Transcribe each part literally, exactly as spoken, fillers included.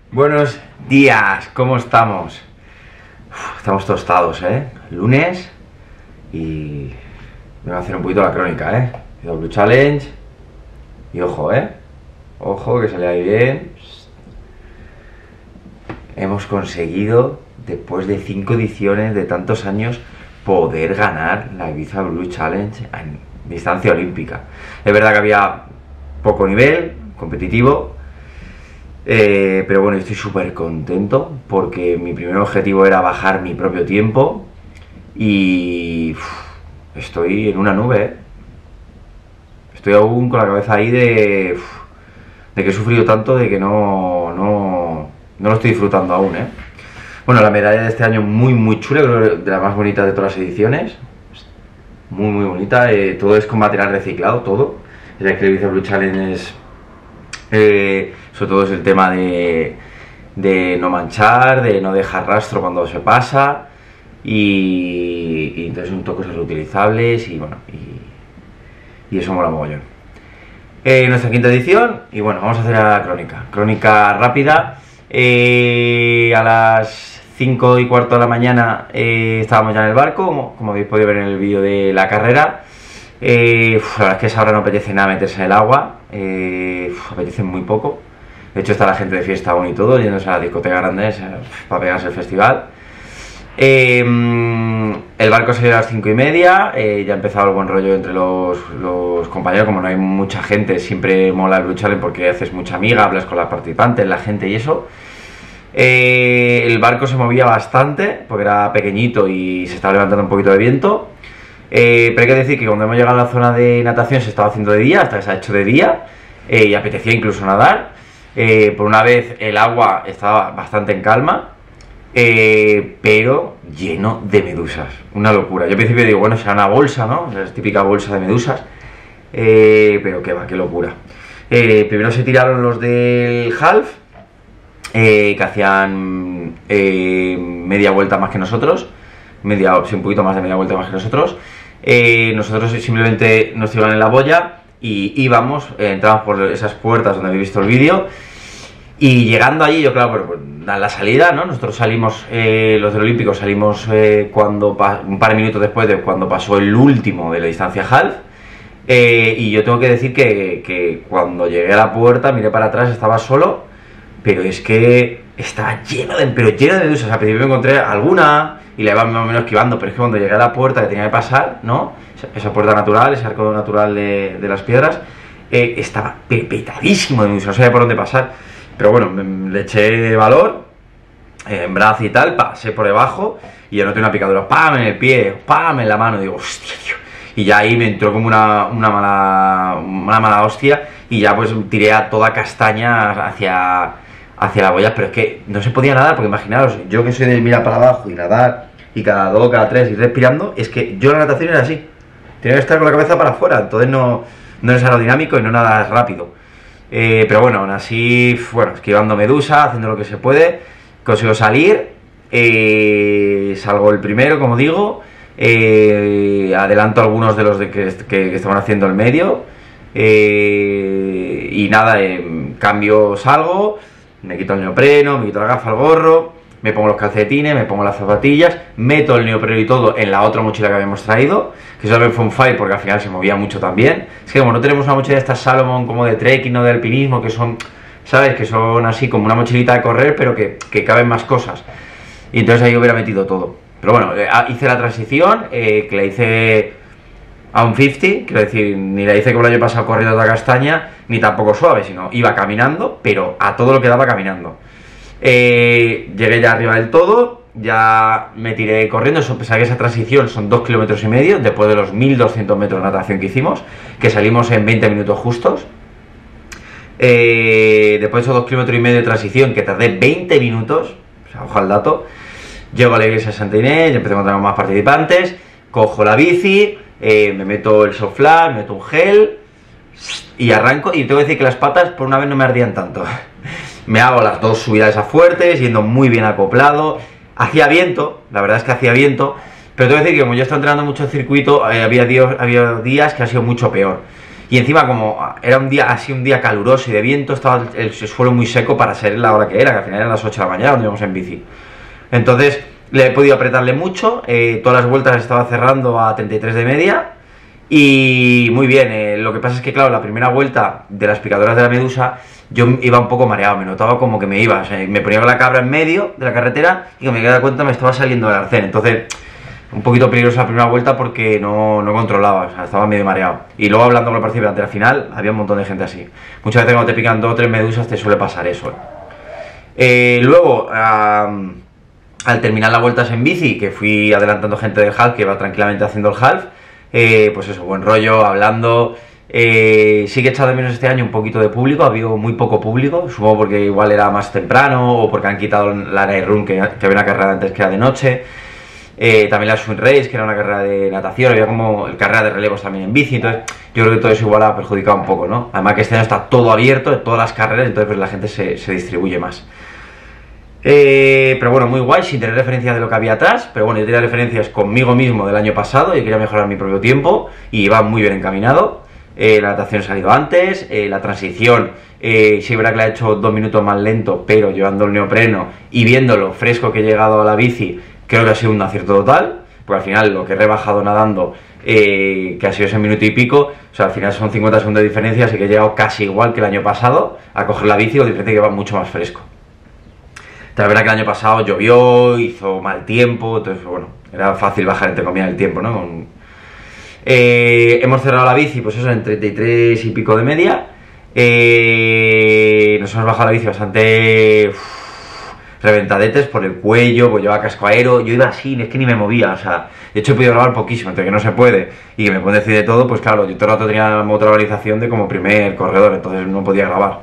Buenos días, ¿cómo estamos? Uf, estamos tostados, ¿eh? Lunes y me voy a hacer un poquito la crónica, ¿eh? W Challenge y ojo, ¿eh? Ojo, que se le ahí bien. Hemos conseguido, después de cinco ediciones de tantos años, poder ganar la Ibiza Blue Challenge en distancia olímpica. Es verdad que había poco nivel competitivo, eh, pero bueno, estoy súper contento porque mi primer objetivo era bajar mi propio tiempo y uf, estoy en una nube, ¿eh? Estoy aún con la cabeza ahí de, uf, de que he sufrido tanto, de que no, no, no lo estoy disfrutando aún, ¿eh? Bueno, la medalla de este año muy muy chula, creo que de la más bonita de todas las ediciones. Muy muy bonita, eh, todo es con material reciclado, todo. Ya que el Ibiza Blue Challenge es, eh, sobre todo es el tema de, de no manchar, de no dejar rastro cuando se pasa. Y, y entonces son tocos reutilizables y bueno, y, y eso mola mogollón. Eh, nuestra quinta edición, y bueno, vamos a hacer la crónica. Crónica rápida. Eh, a las cinco y cuarto de la mañana eh, estábamos ya en el barco, como, como habéis podido ver en el vídeo de la carrera. Eh, uf, la verdad es que a esa hora no apetece nada meterse en el agua, eh, uf, apetece muy poco. De hecho está la gente de fiesta aún y todo, yéndose a la discoteca grande para pegarse el festival. Eh, el barco salió a las cinco y media, eh, ya ha empezado el buen rollo entre los, los compañeros. Como no hay mucha gente, siempre mola el Blue Challenge porque haces mucha amiga, hablas con las participantes, la gente y eso. Eh, el barco se movía bastante porque era pequeñito y se estaba levantando un poquito de viento, eh, pero hay que decir que cuando hemos llegado a la zona de natación se estaba haciendo de día, hasta que se ha hecho de día, eh, y apetecía incluso nadar. Eh, por una vez el agua estaba bastante en calma, eh, pero lleno de medusas, una locura. Yo al principio digo, bueno, será una bolsa, ¿no? Es típica bolsa de medusas, eh, pero qué va, qué locura. Eh, primero se tiraron los del half, Eh, que hacían eh, media vuelta más que nosotros, media, sí, un poquito más de media vuelta más que nosotros. Eh, nosotros simplemente nos tiraban en la boya y íbamos, eh, entramos por esas puertas donde habéis visto el vídeo, y llegando allí, yo claro, pues, dan la salida, ¿no? Nosotros salimos, eh, los del Olímpico salimos eh, cuando un par de minutos después de cuando pasó el último de la distancia half. Eh, y yo tengo que decir que, que cuando llegué a la puerta, miré para atrás, estaba solo. Pero es que estaba lleno de, pero lleno de medusas. Al principio me encontré alguna y la iba más o menos esquivando, pero es que cuando llegué a la puerta que tenía que pasar, ¿no? Esa puerta natural, ese arco natural de, de las piedras, eh, estaba pepetadísimo de medusas, no sabía por dónde pasar. Pero bueno, me, le eché valor, eh, en brazo y tal, pasé por debajo y ya noté una picadura, ¡pam! En el pie, ¡pam! En la mano, digo, hostia, tío. Y ya ahí me entró como una, una, mala, una mala hostia y ya pues tiré a toda castaña hacia... hacia la boya, pero es que no se podía nadar, porque imaginaros, yo que soy de mirar para abajo y nadar, y cada dos, cada tres ir respirando, es que yo la natación era así, tenía que estar con la cabeza para afuera, entonces no, no es aerodinámico y no nadas rápido. Eh, pero bueno, aún así, bueno, esquivando medusa, haciendo lo que se puede, consigo salir, eh, salgo el primero, como digo, eh, adelanto algunos de los de que, que, que estaban haciendo el medio, eh, y nada, en cambio salgo, me quito el neopreno, me quito la gafa, el gorro, me pongo los calcetines, me pongo las zapatillas, meto el neopreno y todo en la otra mochila que habíamos traído, que eso también fue un fail porque al final se movía mucho también. Es que como no tenemos una mochila de estas Salomon como de trekking o de alpinismo, que son, ¿sabes? Que son así como una mochilita de correr, pero que, que caben más cosas. Y entonces ahí hubiera metido todo. Pero bueno, hice la transición, eh, que la hice a un cincuenta, quiero decir, ni la hice como el año pasado corriendo toda castaña, ni tampoco suave, sino iba caminando, pero a todo lo que daba caminando. Eh, llegué ya arriba del todo, ya me tiré corriendo, eso, pensaba que esa transición son dos kilómetros y medio, después de los mil doscientos metros de natación que hicimos, que salimos en veinte minutos justos. Eh, después de esos dos kilómetros y medio de transición, que tardé veinte minutos, o sea, ojo al dato, llego a la iglesia de Santa Inés, ya empecé a encontrar más participantes, cojo la bici, Eh, me meto el Soflab, me meto un gel y arranco, y tengo que decir que las patas por una vez no me ardían tanto. Me hago las dos subidas esas fuertes, yendo muy bien acoplado, hacía viento, la verdad es que hacía viento, pero tengo que decir que como yo estaba entrenando mucho el circuito, eh, había, días, había días que ha sido mucho peor. Y encima, como era un día así, un día caluroso y de viento, estaba el, el suelo muy seco para ser la hora que era, que al final eran las ocho de la mañana cuando íbamos en bici. Entonces, le he podido apretarle mucho, eh, todas las vueltas estaba cerrando a treinta y tres de media. Y muy bien, eh, lo que pasa es que, claro, la primera vuelta de las picadoras de la medusa, yo iba un poco mareado, me notaba como que me iba, o sea, me ponía la cabra en medio de la carretera y cuando me quedaba cuenta me estaba saliendo del arcén. Entonces, un poquito peligrosa la primera vuelta porque no, no controlaba, o sea, estaba medio mareado. Y luego hablando con el participante al final, había un montón de gente así. Muchas veces cuando te pican dos o tres medusas te suele pasar eso. Eh, luego, um, al terminar las vueltas en bici, que fui adelantando gente del half, que iba tranquilamente haciendo el half, eh, pues eso, buen rollo, hablando. Eh, sí que he echado de menos este año un poquito de público, ha habido muy poco público, supongo porque igual era más temprano o porque han quitado la night run, que, que había una carrera antes que era de noche. Eh, también la swim race, que era una carrera de natación, había como carrera de relevos también en bici, entonces yo creo que todo eso igual ha perjudicado un poco, ¿no? Además que este año está todo abierto, en todas las carreras, entonces pues la gente se, se distribuye más. Eh, pero bueno, muy guay, sin tener referencia de lo que había atrás, pero bueno, yo tenía referencias conmigo mismo del año pasado y quería mejorar mi propio tiempo y iba muy bien encaminado. Eh, la natación ha salido antes, eh, la transición, eh, sí, verdad que la he hecho dos minutos más lento, pero llevando el neopreno y viendo lo fresco que he llegado a la bici, creo que ha sido un acierto total, porque al final lo que he rebajado nadando, eh, que ha sido ese minuto y pico, o sea, al final son cincuenta segundos de diferencia, así que he llegado casi igual que el año pasado a coger la bici, con diferencia que va mucho más fresco. La verdad que el año pasado llovió, hizo mal tiempo, entonces bueno, era fácil bajar entre comillas el tiempo, ¿no? Con... Eh, hemos cerrado la bici, pues eso, en treinta y tres y pico de media. Eh, nos hemos bajado la bici bastante uff, reventadetes por el cuello, pues llevaba casco aero, yo iba así, es que ni me movía, o sea, de hecho he podido grabar poquísimo, entre que no se puede y que me pueden decir de todo, pues claro, yo todo el rato tenía otra organización de como primer corredor, entonces no podía grabar.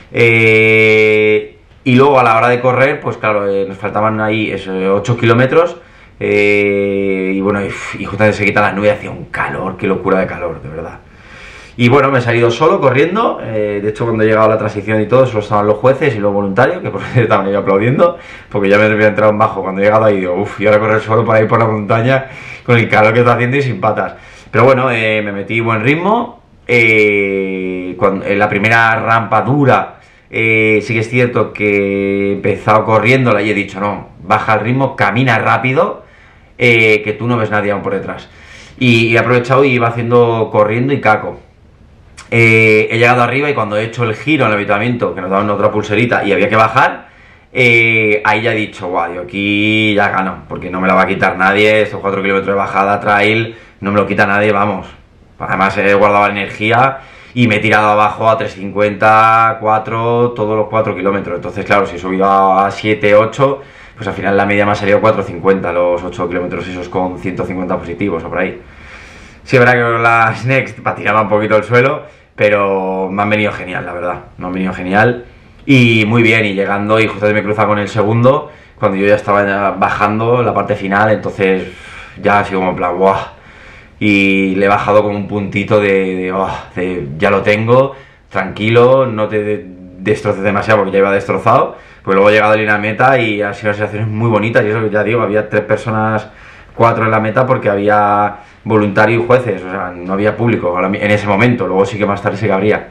Eh... Y luego a la hora de correr, pues claro, eh, nos faltaban ahí ocho kilómetros eh, y bueno, y, y justamente se quita la nube, hacía un calor, qué locura de calor, de verdad. Y bueno, me he salido solo corriendo, eh, de hecho cuando he llegado a la transición y todo, solo estaban los jueces y los voluntarios, que por cierto estaban ahí aplaudiendo, porque ya me había entrado en bajo cuando he llegado ahí, digo, uff, y ahora correr solo por ahí por la montaña con el calor que está haciendo y sin patas. Pero bueno, eh, me metí buen ritmo, eh, cuando, en la primera rampa dura, Eh, sí que es cierto que he empezado corriéndola y he dicho, no, baja el ritmo, camina rápido, eh, que tú no ves nadie aún por detrás. Y, y he aprovechado y iba haciendo corriendo y caco. Eh, he llegado arriba y cuando he hecho el giro en el habituamiento, que nos daban otra pulserita y había que bajar, eh, ahí ya he dicho, guau, yo aquí ya gano, porque no me la va a quitar nadie, estos cuatro kilómetros de bajada, trail, no me lo quita nadie, vamos. Además he guardado la energía y me he tirado abajo a tres cincuenta, cuatro, todos los cuatro kilómetros. Entonces, claro, si he subido a siete, ocho, pues al final la media me ha salido cuatro cincuenta, los ocho kilómetros esos con ciento cincuenta positivos o por ahí. Sí, es verdad que con las Next patinaba un poquito el suelo, pero me han venido genial, la verdad. Me han venido genial y muy bien, y llegando, y justo me he cruzado con el segundo, cuando yo ya estaba bajando la parte final, entonces ya ha sido como en plan, ¡buah! Y le he bajado como un puntito de, de, oh, de ya lo tengo, tranquilo, no te de, destroces demasiado porque ya iba destrozado, pues luego he llegado a la meta y ha sido sensaciones muy bonitas, y eso que ya digo, había tres personas, cuatro en la meta porque había voluntarios y jueces, o sea, no había público en ese momento, luego sí que más tarde sí que habría.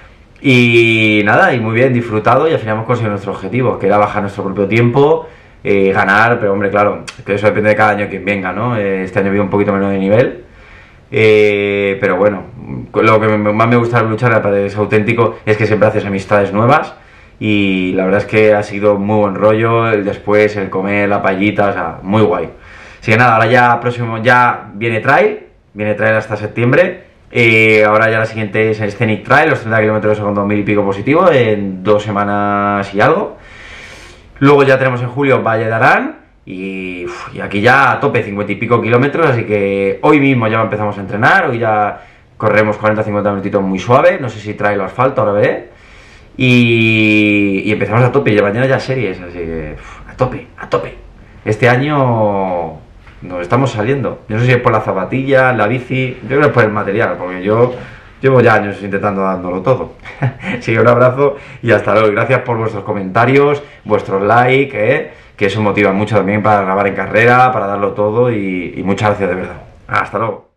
Y nada, y muy bien, disfrutado, y al final hemos conseguido nuestro objetivo, que era bajar nuestro propio tiempo, eh, ganar, pero hombre, claro, que eso depende de cada año quien venga, ¿no? Eh, este año he habido un poquito menos de nivel. Eh, pero bueno, lo que más me gusta de luchar, aparte es auténtico, es que siempre haces amistades nuevas y la verdad es que ha sido muy buen rollo, el después, el comer, la paellita, o sea, muy guay. Así que nada, ahora ya próximo, ya viene trail, viene trail hasta septiembre, eh, ahora ya la siguiente es el Scenic Trail, los treinta kilómetros con dos mil y pico positivo en dos semanas y algo. Luego ya tenemos en julio Valle de Arán. Y, uf, y aquí ya a tope, cincuenta y pico kilómetros, así que hoy mismo ya empezamos a entrenar, hoy ya corremos cuarenta a cincuenta minutitos muy suave, no sé si trae el asfalto, ahora veré, y, y empezamos a tope, y mañana ya series, así que uf, a tope, a tope. Este año nos estamos saliendo, yo no sé si es por la zapatilla, la bici, yo creo que es por el material, porque yo llevo ya años intentando dándolo todo. Así que un abrazo y hasta luego, gracias por vuestros comentarios, vuestros likes, ¿eh? Que eso motiva mucho también para grabar en carrera, para darlo todo, y, y muchas gracias de verdad. Hasta luego.